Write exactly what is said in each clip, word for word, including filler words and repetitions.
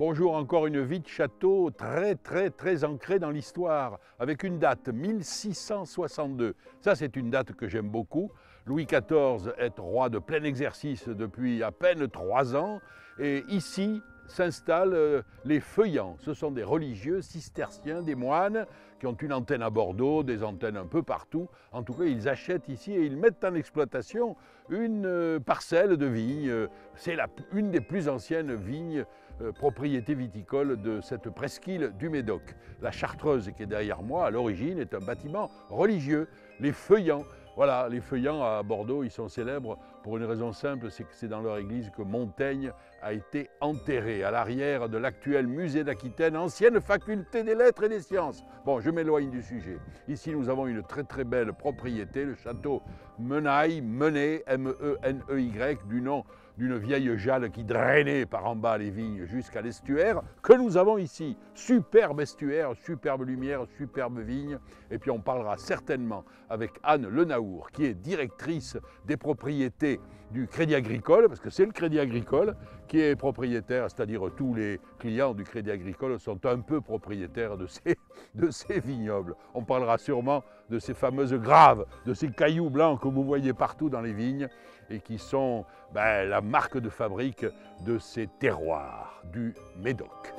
Bonjour, encore une vie de château très très très ancrée dans l'histoire, avec une date mille six cent soixante-deux. Ça c'est une date que j'aime beaucoup. Louis quatorze est roi de plein exercice depuis à peine trois ans, et ici s'installent les feuillants. Ce sont des religieux cisterciens, des moines qui ont une antenne à Bordeaux, des antennes un peu partout. En tout cas, ils achètent ici et ils mettent en exploitation une parcelle de vigne. C'est une des plus anciennes vignes, euh, propriété viticole de cette presqu'île du Médoc. La Chartreuse qui est derrière moi, à l'origine, est un bâtiment religieux. Les feuillants. Voilà, les feuillants à Bordeaux, ils sont célèbres pour une raison simple, c'est que c'est dans leur église que Montaigne a été enterré, à l'arrière de l'actuel musée d'Aquitaine, ancienne faculté des lettres et des sciences. Bon, je m'éloigne du sujet. Ici, nous avons une très très belle propriété, le château Menaille, Mené, M E N E Y, du nom d'une vieille jalle qui drainait par en bas les vignes jusqu'à l'estuaire, que nous avons ici. Superbe estuaire, superbe lumière, superbe vigne. Et puis on parlera certainement avec Anne Lenaour, qui est directrice des propriétés du Crédit Agricole, parce que c'est le Crédit Agricole qui est propriétaire, c'est-à-dire tous les clients du Crédit Agricole sont un peu propriétaires de ces, de ces vignobles. On parlera sûrement de ces fameuses graves, de ces cailloux blancs que vous voyez partout dans les vignes et qui sont ben, la marque de fabrique de ces terroirs du Médoc.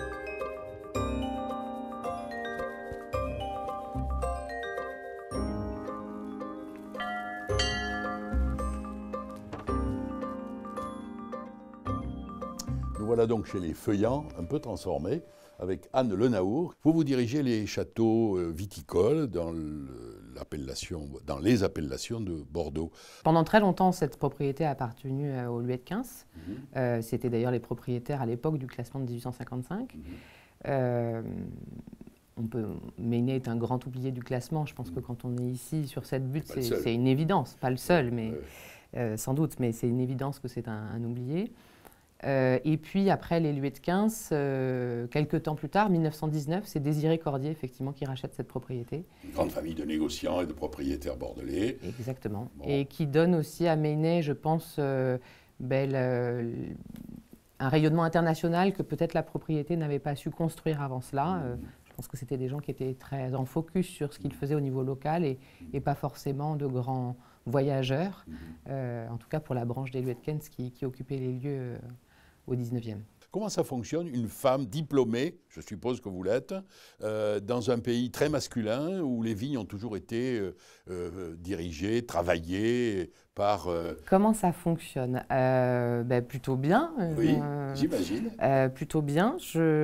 Nous voilà donc chez les feuillants, un peu transformés, avec Anne Lenaour. Vous vous dirigez les châteaux viticoles dans, l'appellation, dans les appellations de Bordeaux. Pendant très longtemps, cette propriété a appartenu aux Luetquins. Mmh. Euh, C'était d'ailleurs les propriétaires à l'époque du classement de mille huit cent cinquante-cinq. Mmh. Euh, on peut, Méné est un grand oublié du classement. Je pense mmh. que quand on est ici sur cette butte, c'est une évidence. Pas le seul, mais ouais. euh, sans doute, mais c'est une évidence que c'est un, un oublié. Euh, et puis après les Luetquins, euh, quelques temps plus tard, mille neuf cent dix-neuf, c'est Désiré Cordier effectivement qui rachète cette propriété. Une grande famille de négociants et de propriétaires bordelais. Exactement. Bon. Et qui donne aussi à Méné, je pense, euh, ben, le, un rayonnement international que peut-être la propriété n'avait pas su construire avant cela. Mmh. Euh, je pense que c'était des gens qui étaient très en focus sur ce qu'ils faisaient au niveau local et, et pas forcément de grands voyageurs, mmh. euh, en tout cas pour la branche des Luetquins qui, qui occupait les lieux euh, au dix-neuvième. Comment ça fonctionne, une femme diplômée, je suppose que vous l'êtes, euh, dans un pays très masculin où les vignes ont toujours été euh, euh, dirigées, travaillées par... Euh... Comment ça fonctionne? euh, ben, Plutôt bien. Oui, euh, j'imagine. Euh, plutôt bien.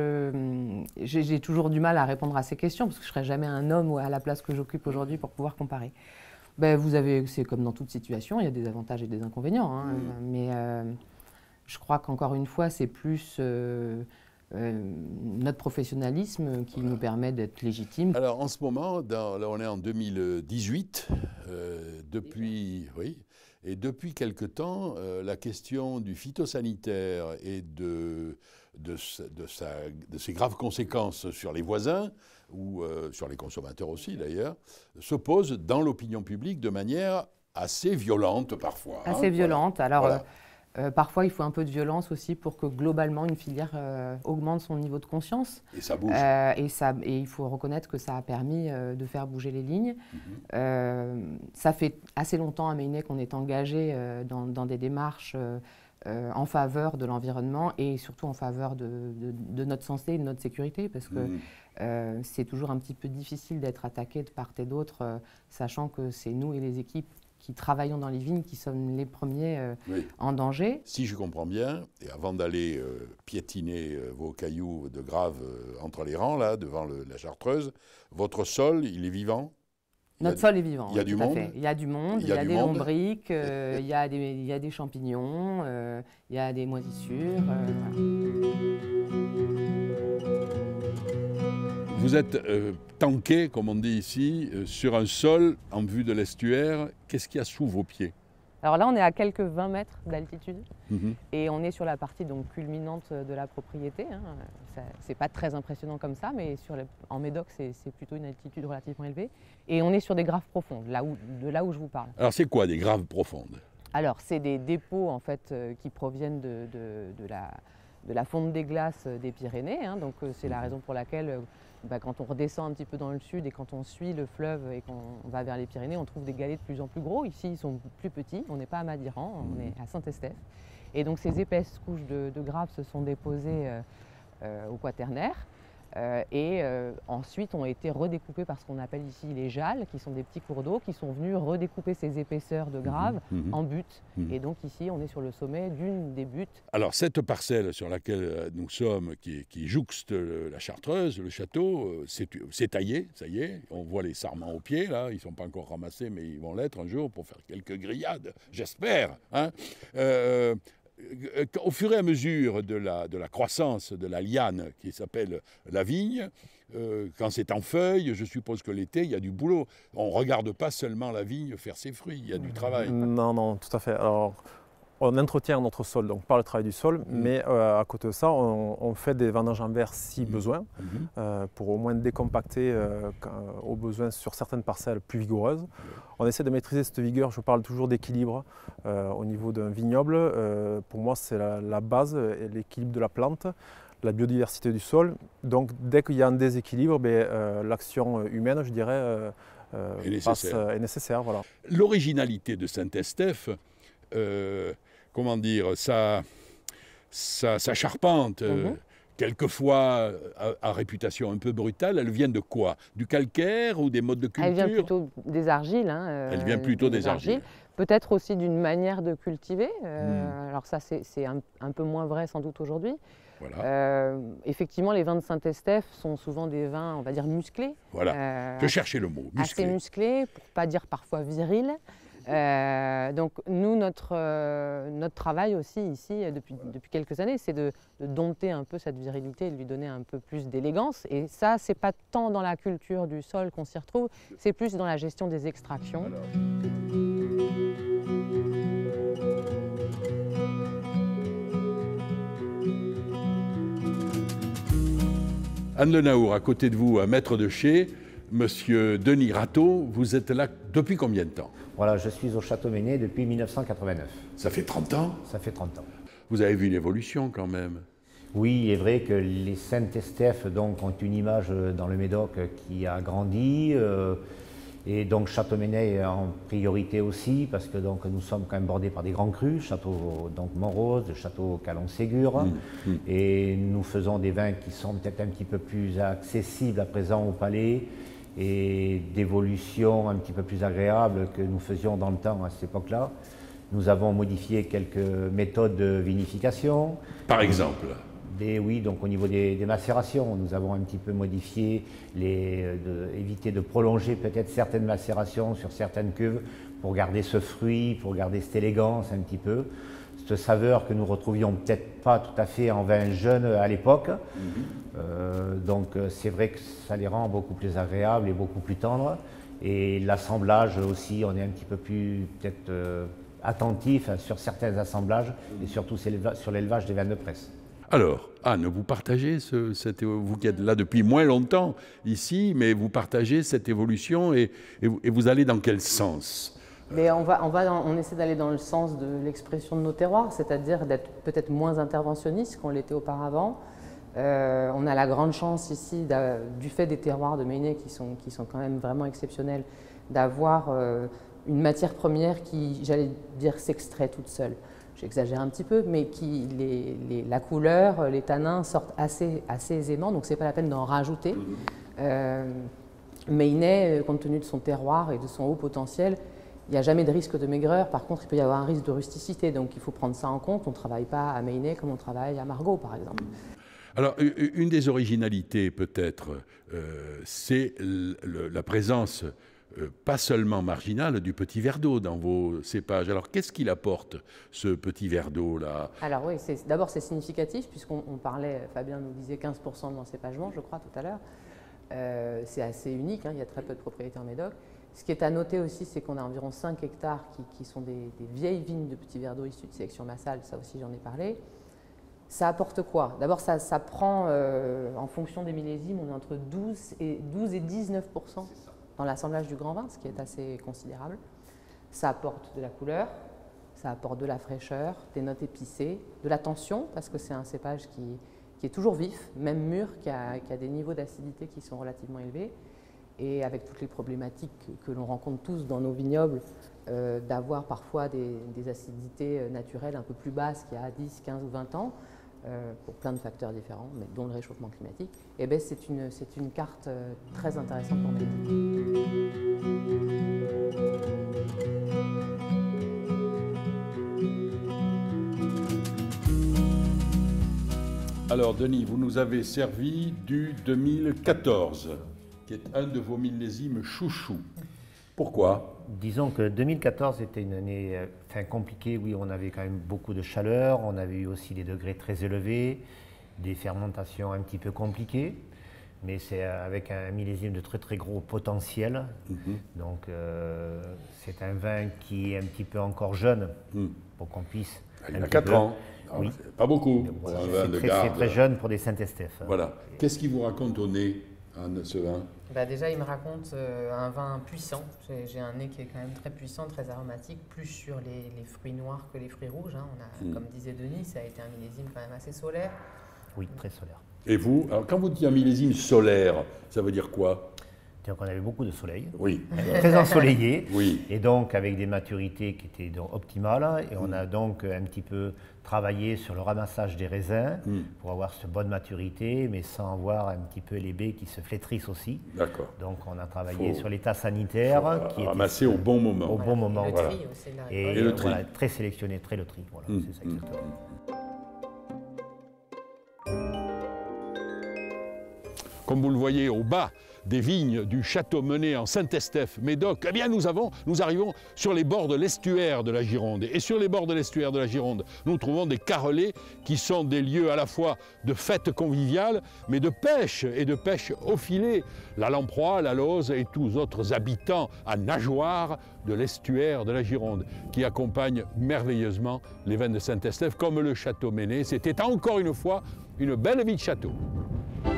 J'ai toujours du mal à répondre à ces questions parce que je ne serais jamais un homme à la place que j'occupe aujourd'hui pour pouvoir comparer. Ben, vous avez, c'est comme dans toute situation, il y a des avantages et des inconvénients, hein, mmh. mais... Euh, je crois qu'encore une fois, c'est plus euh, euh, notre professionnalisme qui voilà. nous permet d'être légitimes. Alors en ce moment, dans, là on est en deux mille dix-huit, euh, depuis, oui, et depuis quelque temps, euh, la question du phytosanitaire et de, de, de, sa, de ses graves conséquences sur les voisins, ou euh, sur les consommateurs aussi d'ailleurs, se pose dans l'opinion publique de manière assez violente parfois. Assez hein, violente, voilà. alors... Voilà. Euh, Euh, parfois, il faut un peu de violence aussi pour que globalement une filière euh, augmente son niveau de conscience. Et ça bouge. Euh, et, ça, et il faut reconnaître que ça a permis euh, de faire bouger les lignes. Mm-hmm. euh, ça fait assez longtemps à Méné qu'on est engagé euh, dans, dans des démarches euh, euh, en faveur de l'environnement et surtout en faveur de, de, de notre santé et de notre sécurité, parce que mm. euh, c'est toujours un petit peu difficile d'être attaqué de part et d'autre, euh, sachant que c'est nous et les équipes qui travaillons dans les vignes, qui sommes les premiers euh, oui. en danger. Si je comprends bien, et avant d'aller euh, piétiner euh, vos cailloux de grave euh, entre les rangs, là, devant le, la Chartreuse, votre sol, il est vivant? Notre sol est vivant, il y a oui, du tout à monde. fait. Il y a du monde, il y a, il y a des monde. lombriques, euh, il, y a des, il y a des champignons, euh, il y a des moisissures. Euh, Vous êtes euh, tanké, comme on dit ici, euh, sur un sol en vue de l'estuaire. Qu'est-ce qu'il y a sous vos pieds? Alors là, on est à quelques vingt mètres d'altitude mmh. et on est sur la partie donc, culminante de la propriété. Hein. C'est pas très impressionnant comme ça, mais sur les, en Médoc, c'est plutôt une altitude relativement élevée. Et on est sur des graves profondes, là où, de là où je vous parle. Alors c'est quoi des graves profondes? Alors c'est des dépôts en fait, euh, qui proviennent de, de, de la... de la fonte des glaces des Pyrénées. Hein, donc c'est la raison pour laquelle euh, bah, quand on redescend un petit peu dans le sud et quand on suit le fleuve et qu'on va vers les Pyrénées, on trouve des galets de plus en plus gros. Ici, ils sont plus petits. On n'est pas à Madiran, on est à Saint-Estèphe. Et donc ces épaisses couches de, de graves se sont déposées euh, euh, au Quaternaire. Euh, et euh, ensuite ont été redécoupés par ce qu'on appelle ici les jalles, qui sont des petits cours d'eau qui sont venus redécouper ces épaisseurs de graves mmh, mmh. en buttes. Mmh. Et donc ici, on est sur le sommet d'une des buttes. Alors cette parcelle sur laquelle nous sommes, qui, qui jouxte la Chartreuse, le château, c'est taillé, ça y est. On voit les sarments au pied, là, ils ne sont pas encore ramassés, mais ils vont l'être un jour pour faire quelques grillades, j'espère. Hein euh, Au fur et à mesure de la, de la croissance de la liane qui s'appelle la vigne, euh, quand c'est en feuilles, je suppose que l'été, il y a du boulot. On ne regarde pas seulement la vigne faire ses fruits, il y a du travail. Non, non, tout à fait. Alors, on entretient notre sol donc par le travail du sol, mmh. mais euh, à côté de ça, on, on fait des vendanges en verre si mmh. besoin, mmh. euh, pour au moins décompacter euh, quand, au besoin sur certaines parcelles plus vigoureuses. Mmh. On essaie de maîtriser cette vigueur, je parle toujours d'équilibre euh, au niveau d'un vignoble. Euh, pour moi, c'est la, la base, l'équilibre de la plante, la biodiversité du sol. Donc dès qu'il y a un déséquilibre, ben, euh, l'action humaine, je dirais, euh, est nécessaire. Passe, est nécessaire voilà. L'originalité de Saint-Estèphe, euh, comment dire, sa, sa, sa charpente, euh, mm-hmm. quelquefois à, à réputation un peu brutale, elle vient de quoi? Du calcaire ou des modes de culture? Elle vient plutôt des argiles. Hein, euh, elle vient plutôt des, des argiles. argiles. Peut-être aussi d'une manière de cultiver. Euh, mm. Alors ça, c'est un, un peu moins vrai sans doute aujourd'hui. Voilà. Euh, effectivement, les vins de Saint-Estèphe sont souvent des vins, on va dire, musclés. Voilà, euh, je cherchais le mot, musclé. Assez musclés, pour ne pas dire parfois viril. Euh, donc nous, notre, euh, notre travail aussi ici, depuis, depuis quelques années, c'est de, de dompter un peu cette virilité et de lui donner un peu plus d'élégance. Et ça, c'est pas tant dans la culture du sol qu'on s'y retrouve, c'est plus dans la gestion des extractions. Alors. Anne Le Naour, à côté de vous, un maître de chai, Monsieur Denis Rateau, vous êtes là depuis combien de temps? Voilà, je suis au Château Ménet depuis mille neuf cent quatre-vingt-neuf. Ça fait trente ans? Ça fait trente ans. Vous avez vu l'évolution quand même? Oui, il est vrai que les Saint-Estèphe donc ont une image dans le Médoc qui a grandi. Euh, et donc Château Ménet en priorité aussi, parce que donc, nous sommes quand même bordés par des grands crus, Château donc Montrose, le Château Calon-Ségur. Mmh, mmh. Et nous faisons des vins qui sont peut-être un petit peu plus accessibles à présent au palais, et d'évolution un petit peu plus agréable que nous faisions dans le temps à cette époque-là. Nous avons modifié quelques méthodes de vinification. Par exemple? Des, oui, donc au niveau des, des macérations, nous avons un petit peu modifié, les, de, éviter de prolonger peut-être certaines macérations sur certaines cuves pour garder ce fruit, pour garder cette élégance un petit peu. Cette saveur que nous retrouvions peut-être pas tout à fait en vin jeune à l'époque. Mm-hmm. euh, donc c'est vrai que ça les rend beaucoup plus agréables et beaucoup plus tendres. Et l'assemblage aussi, on est un petit peu plus peut-être euh, attentif sur certains assemblages et surtout sur l'élevage des vins de presse. Alors, Anne, vous partagez, ce, cette, vous qui êtes là depuis moins longtemps ici, mais vous partagez cette évolution et, et, et vous allez dans quel sens? Mais on, va, on, va dans, on essaie d'aller dans le sens de l'expression de nos terroirs, c'est-à-dire d'être peut-être moins interventionniste qu'on l'était auparavant. Euh, on a la grande chance ici, du fait des terroirs de Ménet qui sont, qui sont quand même vraiment exceptionnels, d'avoir euh, une matière première qui, j'allais dire, s'extrait toute seule. J'exagère un petit peu, mais qui, les, les, la couleur, les tanins sortent assez, assez aisément, donc ce n'est pas la peine d'en rajouter. Euh, Ménet, compte tenu de son terroir et de son haut potentiel, il n'y a jamais de risque de maigreur. Par contre, il peut y avoir un risque de rusticité, donc il faut prendre ça en compte. On ne travaille pas à Ménet comme on travaille à Margaux, par exemple. Alors, une des originalités, peut-être, euh, c'est la présence Euh, pas seulement marginale du petit verre d'eau dans vos cépages. Alors, qu'est-ce qu'il apporte, ce petit verre d'eau-là? Alors oui, d'abord c'est significatif, puisqu'on parlait, Fabien nous disait quinze pour cent d'encépagement, je crois, tout à l'heure. Euh, c'est assez unique, hein, il y a très peu de propriétés en Médoc. Ce qui est à noter aussi, c'est qu'on a environ cinq hectares qui, qui sont des, des vieilles vignes de petits verre d'eau issus de sélection massale, ça aussi j'en ai parlé. Ça apporte quoi? D'abord, ça, ça prend, euh, en fonction des millésimes, on est entre douze et dix-neuf pour cent dans l'assemblage du grand vin, ce qui est assez considérable. Ça apporte de la couleur, Ça apporte de la fraîcheur, des notes épicées, de la tension, parce que c'est un cépage qui, qui est toujours vif, même mûr, qui a, qui a des niveaux d'acidité qui sont relativement élevés. Et avec toutes les problématiques que, que l'on rencontre tous dans nos vignobles, euh, d'avoir parfois des, des acidités naturelles un peu plus basses qu'il y a dix, quinze ou vingt ans, euh, pour plein de facteurs différents, mais dont le réchauffement climatique, et ben c'est une, c'est une carte euh, très intéressante pour l'été. Alors Denis, vous nous avez servi du deux mille quatorze, qui est un de vos millésimes chouchous. Pourquoi? Disons que deux mille quatorze était une année enfin, compliquée. Oui, on avait quand même beaucoup de chaleur, on avait eu aussi des degrés très élevés, des fermentations un petit peu compliquées, mais c'est avec un millésime de très très gros potentiel. Mm-hmm. Donc euh, c'est un vin qui est un petit peu encore jeune, mm. pour qu'on puisse... Il a quatre ans. Non, oui. Pas beaucoup. Voilà, c'est très, très jeune pour des Saint-Estèphe. Voilà. Qu'est-ce qu'il vous raconte au nez, Anne, ce vin? Bah déjà, il me raconte euh, un vin puissant. J'ai un nez qui est quand même très puissant, très aromatique, plus sur les, les fruits noirs que les fruits rouges. Hein. On a, mm. Comme disait Denis, ça a été un millésime quand même assez solaire. Oui, très solaire. Et vous, alors quand vous dites un millésime solaire, ça veut dire quoi? Donc on avait beaucoup de soleil, oui. très ensoleillé, oui. Et donc avec des maturités qui étaient donc optimales. Et on a donc un petit peu travaillé sur le ramassage des raisins mm. pour avoir cette bonne maturité, mais sans avoir un petit peu les baies qui se flétrissent aussi. D'accord. Donc on a travaillé faut, sur l'état sanitaire. Qui ramasser au bon moment. Au voilà. bon moment, et le voilà. tri aussi, là. Et, et le tri. Voilà, très sélectionné, très le tri. Voilà, mm. c'est ça exactement. Mm. Comme vous le voyez au bas des vignes du château Mené en Saint-Estèphe, Médoc, eh bien nous, avons, nous arrivons sur les bords de l'estuaire de la Gironde. Et sur les bords de l'estuaire de la Gironde, nous trouvons des carrelets qui sont des lieux à la fois de fêtes conviviales, mais de pêche et de pêche au filet. La lamproie, la lauze et tous autres habitants à nageoires de l'estuaire de la Gironde, qui accompagnent merveilleusement les vins de Saint-Estèphe, comme le château Mené. C'était encore une fois une belle vie de château.